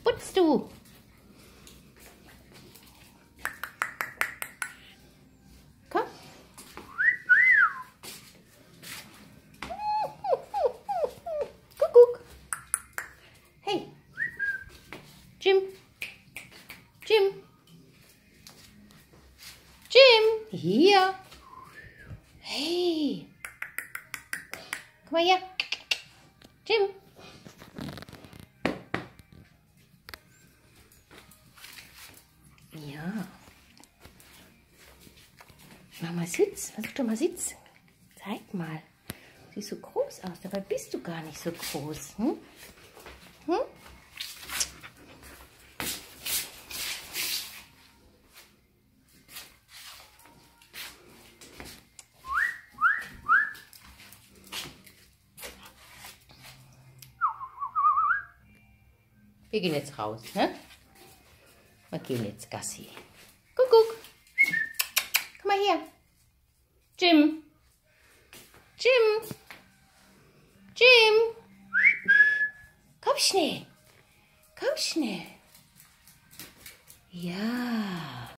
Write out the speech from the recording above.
putzt du? Komm. Kuckuck. Hey. Jim. Jim. Jim. Hier. Hey. Komm mal her. Jim. Ja. Mama, sitz. Versuch doch mal sitzen. Zeig mal. Siehst so groß aus, dabei bist du gar nicht so groß. Hm? Hm? Wir gehen jetzt raus, ne? Wir gehen jetzt Gassi. Kuckuck. Komm mal her. Jim. Jim. Jim. Komm schnell. Komm schnell. Ja.